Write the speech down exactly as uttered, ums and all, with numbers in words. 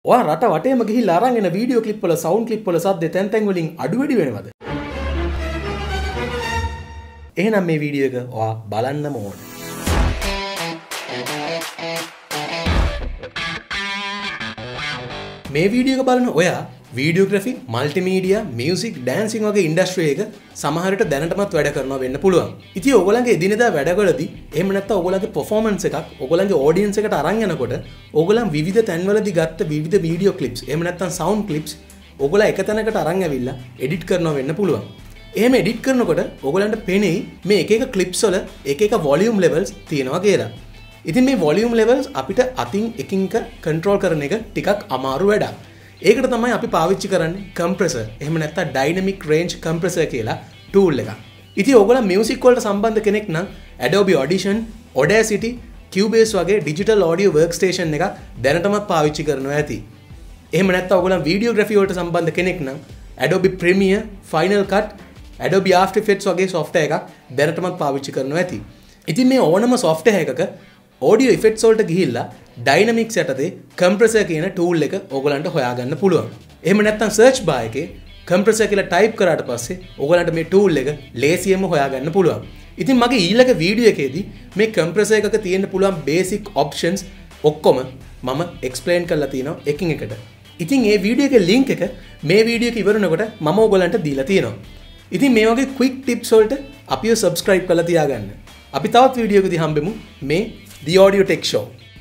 ඔයා රට වටේම ගිහිල්ලා අරන් එන වීඩියෝ ක්ලිප් වල සවුන්ඩ් ක්ලිප් වල සද්ද තැන් තැන් වලින් අඩු වැඩි වෙනවද? එහෙනම් මේ වීඩියෝ එක ඔයා බලන්නම ඕන. මේ වීඩියෝ එක බලන ඔයා වීඩියෝග්‍රැෆි, මල්ටිමීඩියා, මියුසික්, ඩෑන්සින් වගේ ඉන්ඩස්ට්‍රි එක සමහරට දැනටමත් වැඩ කරනවා වෙන්න පුළුවන්. ඉතින් ඔයගොල්ලන්ගේ එදිනෙදා වැඩවලදී එහෙම නැත්නම් ඔයගොල්ලන්ගේ පර්ෆෝමන්ස් එකක් ඔයගොල්ලන්ගේ ඔඩියන්ස් එකට අරන් යනකොට ඔයගොල්ලන් විවිධ තැන්වලදී ගත්ත විවිධ වීඩියෝ ක්ලිප්ස් එහෙම නැත්නම් සවුන්ඩ් ක්ලිප්ස් ඔයගොල්ලෝ එක තැනකට අරන් ඇවිල්ලා එඩිට් කරනවා වෙන්න පුළුවන්. එහෙම එඩිට් කරනකොට ඔයගොල්ලන්ට පේනෙයි මේ එක එක ක්ලිප්ස් වල එක එක වොලියුම් ලෙවල්ස් තියෙනවා කියලා. ඉතින් මේ වොලියුම් ලෙවල්ස් අපිට අතින් එකින් එක කන්ට්‍රෝල් කරන එක ටිකක් අමාරු වැඩක්. ඒකට තමයි අපි පාවිච්චි කරන්නේ කම්ප්‍රෙසර්. එහෙම නැත්නම් ඩයිනමික් රේන්ජ් කම්ප්‍රෙසර් කියලා ටූල් එකක්. ඉතින් ඔයගොල්ලෝ මියුසික් වලට සම්බන්ධ කෙනෙක් නම් Adobe Audition, Audacity, Cubase වගේ ඩිජිටල් ඔඩියෝ වර්ක්ස්ටේෂන් එකක් දැනටමත් පාවිච්චි කරනවා ඇති. එහෙම නැත්නම් ඔයගොල්ලෝ වීඩියෝග්‍රැෆි වලට සම්බන්ධ කෙනෙක් නම් Adobe Premiere, Final Cut, Adobe After Effects වගේ software එකක් දැනටමත් පාවිච්චි කරනවා ඇති. ඉතින් මේ ඕනම software එකක audio effects වලට ගිහිල්ලා dynamics යටතේ compressor කියන tool එක ඔයගලන්ට හොයාගන්න පුළුවන්. එහෙම නැත්නම් search bar එකේ compressor කියලා type කරාට පස්සේ ඔයගලන්ට මේ tool එක ලේසියෙන්ම හොයාගන්න පුළුවන්. ඉතින් මගේ ඊළඟ වීඩියෝ එකේදී මේ compressor එකක තියෙන්න පුළුවන් basic options ඔක්කොම මම explain කරලා තියෙනවා එකින් එකට. ඉතින් මේ වීඩියෝ එකේ link එක මේ වීඩියෝ එක ඉවරනකොට මම ඔයගලන්ට දීලා තියෙනවා. ඉතින් මේ වගේ quick tips වලට අපිව subscribe කරලා තියාගන්න. අපි තවත් වීඩියෝ එකකදී හම්බෙමු මේ The Audio Tech Show.